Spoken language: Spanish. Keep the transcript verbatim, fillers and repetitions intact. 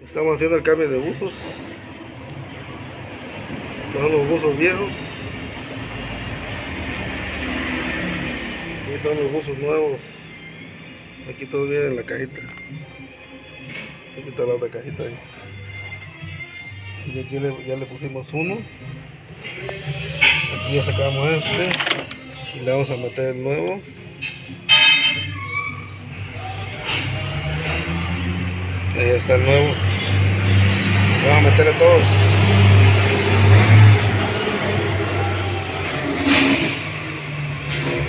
Estamos haciendo el cambio de buzos. Todos los buzos viejos. Aquí están los buzos nuevos. Aquí todo viene en la cajita. Aquí está la otra cajita ahí. Y aquí le, ya le pusimos uno. Aquí ya sacamos este. Y le vamos a meter el nuevo. Ahí está el nuevo. Vamos a meterle todos.